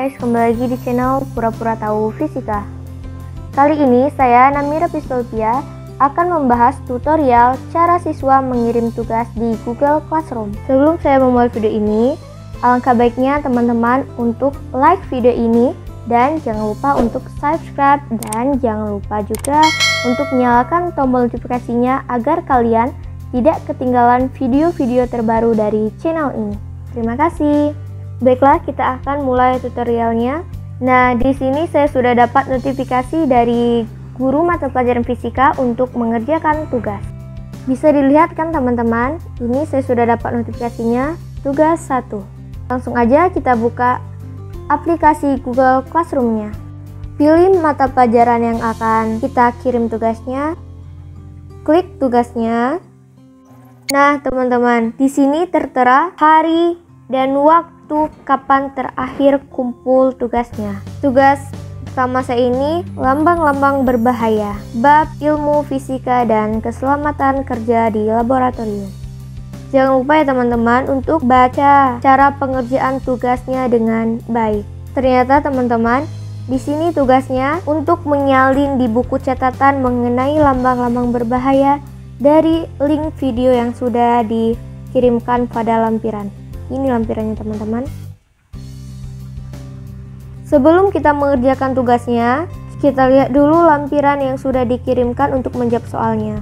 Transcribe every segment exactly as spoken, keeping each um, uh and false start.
guys, kembali lagi di channel Pura-Pura Tahu Fisika. Kali ini saya, Namira Pistolpia, akan membahas tutorial cara siswa mengirim tugas di Google Classroom. Sebelum saya memulai video ini, alangkah baiknya teman-teman untuk like video ini dan jangan lupa untuk subscribe dan jangan lupa juga untuk nyalakan tombol notifikasinya agar kalian tidak ketinggalan video-video terbaru dari channel ini. Terima kasih. Baiklah, kita akan mulai tutorialnya. Nah, di sini saya sudah dapat notifikasi dari guru mata pelajaran fisika untuk mengerjakan tugas. Bisa dilihat kan teman-teman, ini saya sudah dapat notifikasinya, tugas satu. Langsung aja kita buka aplikasi Google Classroom-nya. Pilih mata pelajaran yang akan kita kirim tugasnya. Klik tugasnya. Nah, teman-teman, di sini tertera hari dan waktu kapan terakhir kumpul tugasnya. Tugas pertama saya ini lambang-lambang berbahaya, bab ilmu fisika dan keselamatan kerja di laboratorium. Jangan lupa ya teman-teman untuk baca cara pengerjaan tugasnya dengan baik. Ternyata teman-teman, di sini tugasnya untuk menyalin di buku catatan mengenai lambang-lambang berbahaya dari link video yang sudah dikirimkan pada lampiran. Ini lampirannya teman-teman. Sebelum kita mengerjakan tugasnya, kita lihat dulu lampiran yang sudah dikirimkan untuk menjawab soalnya.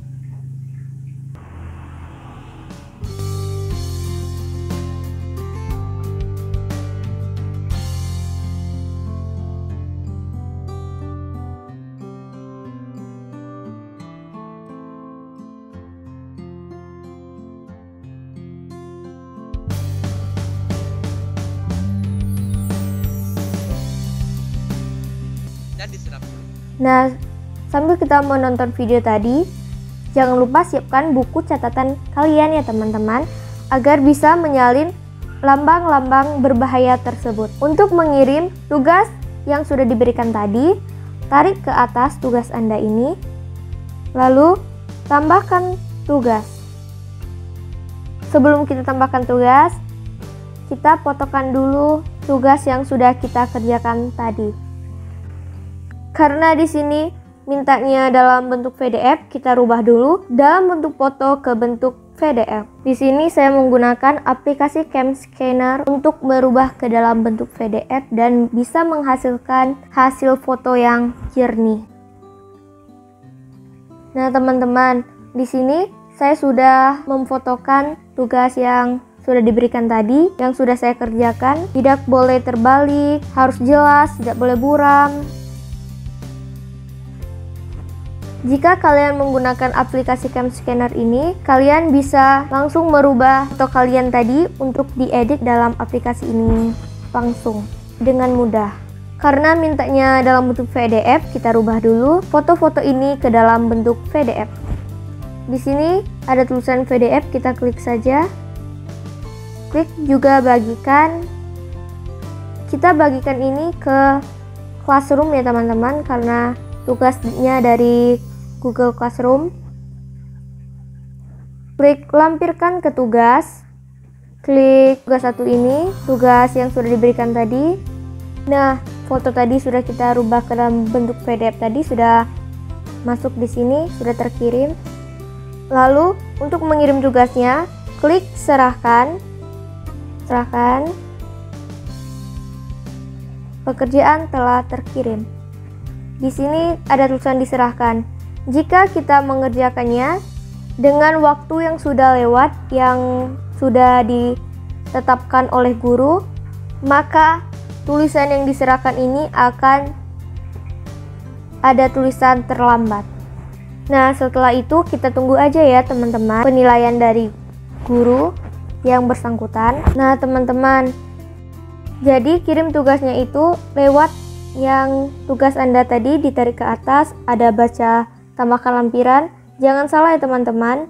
Nah, sambil kita menonton video tadi, jangan lupa siapkan buku catatan kalian ya teman-teman, agar bisa menyalin lambang-lambang berbahaya tersebut. Untuk mengirim tugas yang sudah diberikan tadi, tarik ke atas tugas Anda ini, lalu tambahkan tugas. Sebelum kita tambahkan tugas, kita fotokan dulu tugas yang sudah kita kerjakan tadi. Karena di sini mintanya dalam bentuk V D F, kita rubah dulu dalam bentuk foto ke bentuk V D F. Di sini saya menggunakan aplikasi Cam Scanner untuk merubah ke dalam bentuk V D F dan bisa menghasilkan hasil foto yang jernih. Nah, teman-teman, di sini saya sudah memfotokan tugas yang sudah diberikan tadi, yang sudah saya kerjakan. Tidak boleh terbalik, harus jelas, tidak boleh buram. Jika kalian menggunakan aplikasi Cam Scanner ini, kalian bisa langsung merubah foto kalian tadi untuk diedit dalam aplikasi ini langsung dengan mudah. Karena mintanya dalam bentuk V D F, kita rubah dulu foto-foto ini ke dalam bentuk V D F. Di sini ada tulisan V D F, kita klik saja. Klik juga bagikan. Kita bagikan ini ke Classroom ya teman-teman, karena tugasnya dari Google Classroom. Klik lampirkan ke tugas. Klik tugas satu ini, tugas yang sudah diberikan tadi. Nah, foto tadi sudah kita rubah ke dalam bentuk V D F tadi, sudah masuk di sini, sudah terkirim. Lalu untuk mengirim tugasnya, klik serahkan. Serahkan. Pekerjaan telah terkirim. Di sini ada tulisan diserahkan. Jika kita mengerjakannya dengan waktu yang sudah lewat, yang sudah ditetapkan oleh guru, maka tulisan yang diserahkan ini akan ada tulisan terlambat. Nah, setelah itu kita tunggu aja ya teman-teman penilaian dari guru yang bersangkutan. Nah, teman-teman, jadi kirim tugasnya itu lewat yang tugas Anda tadi ditarik ke atas, ada baca tambahkan lampiran. Jangan salah ya teman-teman,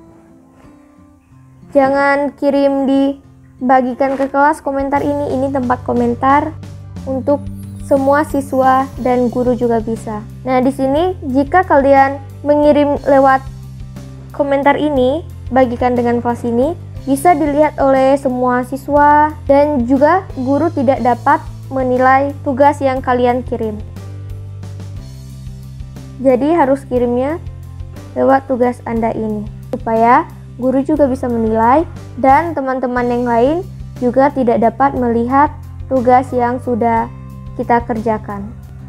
jangan kirim di bagikan ke kelas komentar ini, ini tempat komentar untuk semua siswa dan guru juga bisa. Nah, di sini jika kalian mengirim lewat komentar ini, bagikan dengan kelas ini, bisa dilihat oleh semua siswa dan juga guru tidak dapat menilai tugas yang kalian kirim. Jadi harus kirimnya lewat tugas Anda ini, supaya guru juga bisa menilai dan teman-teman yang lain juga tidak dapat melihat tugas yang sudah kita kerjakan.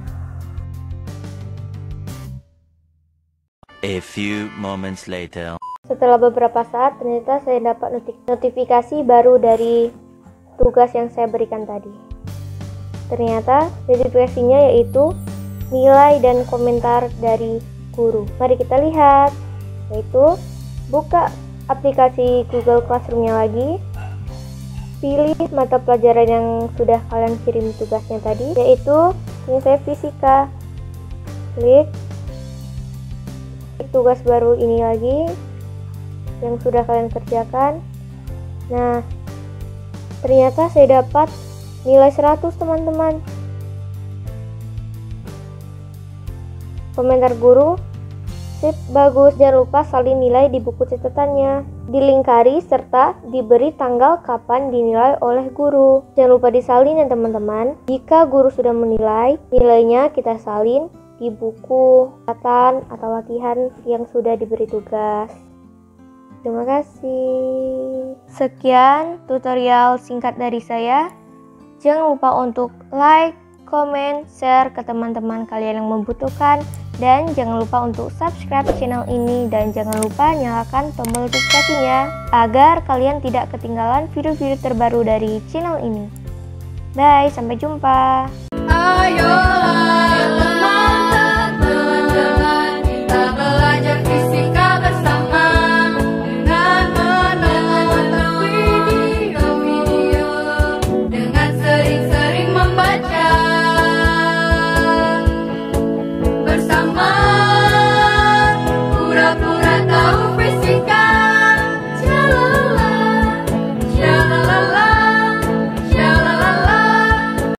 A few moments later. Setelah beberapa saat, ternyata saya dapat notifikasi baru dari tugas yang saya berikan tadi. Ternyata notifikasinya yaitu nilai dan komentar dari guru. Mari kita lihat, yaitu buka aplikasi Google Classroom-nya lagi, pilih mata pelajaran yang sudah kalian kirim tugasnya tadi, yaitu ini saya fisika. Klik tugas baru ini lagi yang sudah kalian kerjakan. Nah, ternyata saya dapat nilai seratus, teman-teman. Komentar guru, sip, bagus, jangan lupa salin nilai di buku catatannya, dilingkari serta diberi tanggal kapan dinilai oleh guru. Jangan lupa disalin ya teman-teman. Jika guru sudah menilai, nilainya kita salin di buku catatan atau latihan yang sudah diberi tugas. Terima kasih. Sekian tutorial singkat dari saya. Jangan lupa untuk like, comment, share ke teman-teman kalian yang membutuhkan. Dan jangan lupa untuk subscribe channel ini. Dan jangan lupa nyalakan tombol notifikasinya agar kalian tidak ketinggalan video-video terbaru dari channel ini. Bye, sampai jumpa. Ayo.